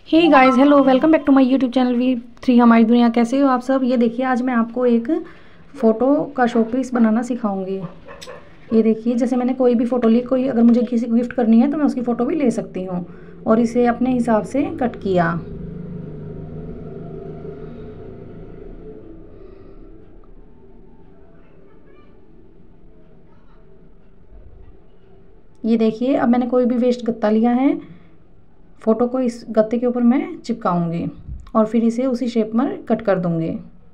Hey guys, hello, welcome back to my YouTube channel वी3 हमारी दुनिया। कैसे हो आप सब। ये देखिए, आज मैं आपको एक फ़ोटो का शोपीस बनाना सिखाऊंगी। ये देखिए, जैसे मैंने कोई भी फ़ोटो ली, कोई अगर मुझे किसी को गिफ्ट करनी है तो मैं उसकी फ़ोटो भी ले सकती हूँ और इसे अपने हिसाब से कट किया। ये देखिए, अब मैंने कोई भी वेस्ट गत्ता लिया है, फ़ोटो को इस गत्ते के ऊपर मैं चिपकाऊंगी और फिर इसे उसी शेप में कट कर दूंगी।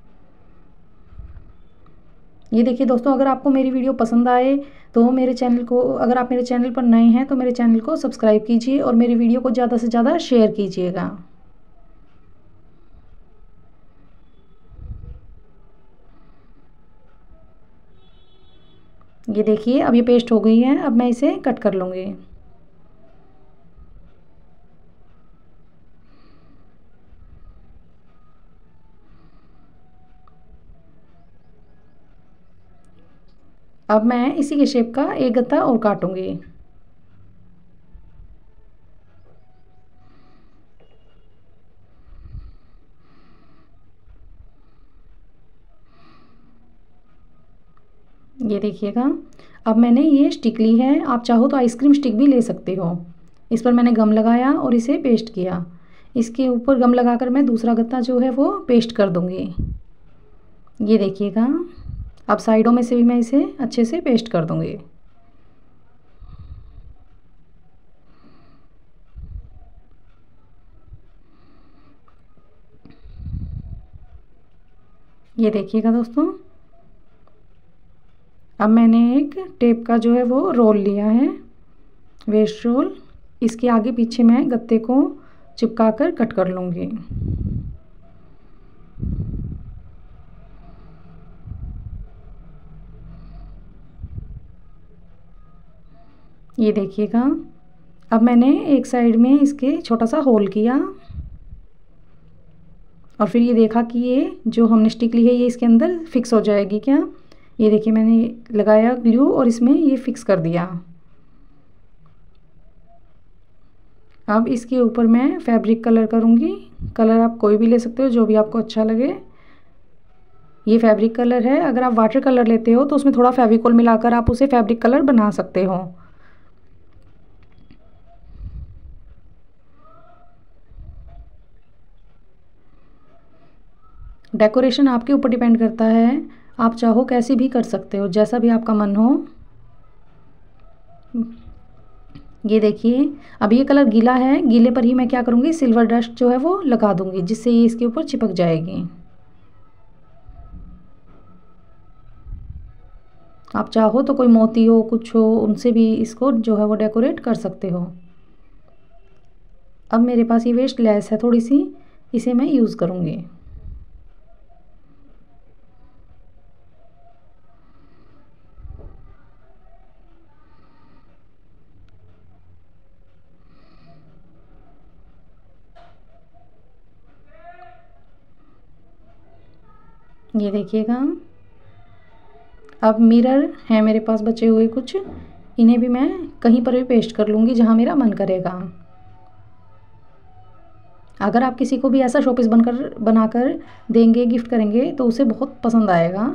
ये देखिए दोस्तों, अगर आपको मेरी वीडियो पसंद आए तो मेरे चैनल को, अगर आप मेरे चैनल पर नए हैं तो मेरे चैनल को सब्सक्राइब कीजिए और मेरी वीडियो को ज़्यादा से ज़्यादा शेयर कीजिएगा। ये देखिए, अब ये पेस्ट हो गई है। अब मैं इसे कट कर लूँगी। अब मैं इसी के शेप का एक गत्ता और काटूंगी। ये देखिएगा, अब मैंने ये स्टिक ली है। आप चाहो तो आइसक्रीम स्टिक भी ले सकते हो। इस पर मैंने गम लगाया और इसे पेस्ट किया। इसके ऊपर गम लगाकर मैं दूसरा गत्ता जो है वो पेस्ट कर दूंगी। ये देखिएगा, अब साइडों में से भी मैं इसे अच्छे से पेस्ट कर दूंगी। ये देखिएगा दोस्तों, अब मैंने एक टेप का जो है वो रोल लिया है, वेस्ट रोल। इसके आगे पीछे मैं गत्ते को चिपका कर कट कर लूँगी। ये देखिएगा, अब मैंने एक साइड में इसके छोटा सा होल किया और फिर ये देखा कि ये जो हमने स्टिक ली है ये इसके अंदर फिक्स हो जाएगी क्या। ये देखिए, मैंने लगाया ग्लू और इसमें ये फिक्स कर दिया। अब इसके ऊपर मैं फैब्रिक कलर करूँगी। कलर आप कोई भी ले सकते हो, जो भी आपको अच्छा लगे। ये फैब्रिक कलर है। अगर आप वाटर कलर लेते हो तो उसमें थोड़ा फेविकोल मिलाकर आप उसे फैब्रिक कलर बना सकते हो। डेकोरेशन आपके ऊपर डिपेंड करता है, आप चाहो कैसे भी कर सकते हो, जैसा भी आपका मन हो। ये देखिए, अब ये कलर गीला है, गीले पर ही मैं क्या करूँगी, सिल्वर डस्ट जो है वो लगा दूँगी, जिससे ये इसके ऊपर चिपक जाएगी। आप चाहो तो कोई मोती हो, कुछ हो, उनसे भी इसको जो है वो डेकोरेट कर सकते हो। अब मेरे पास ये वेस्ट लेस है थोड़ी सी, इसे मैं यूज़ करूँगी। ये देखिएगा, अब मिरर है मेरे पास बचे हुए कुछ, इन्हें भी मैं कहीं पर भी पेस्ट कर लूँगी जहाँ मेरा मन करेगा। अगर आप किसी को भी ऐसा शोपीस बनाकर देंगे, गिफ्ट करेंगे, तो उसे बहुत पसंद आएगा।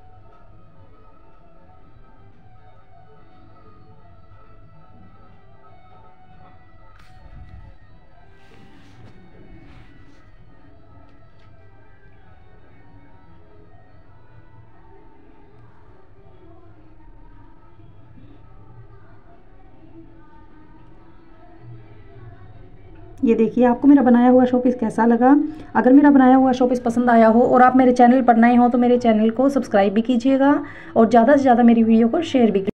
ये देखिए, आपको मेरा बनाया हुआ शोपीस कैसा लगा। अगर मेरा बनाया हुआ शोपीस पसंद आया हो और आप मेरे चैनल पर नए हो तो मेरे चैनल को सब्सक्राइब भी कीजिएगा और ज़्यादा से ज़्यादा मेरी वीडियो को शेयर भी कीजिए।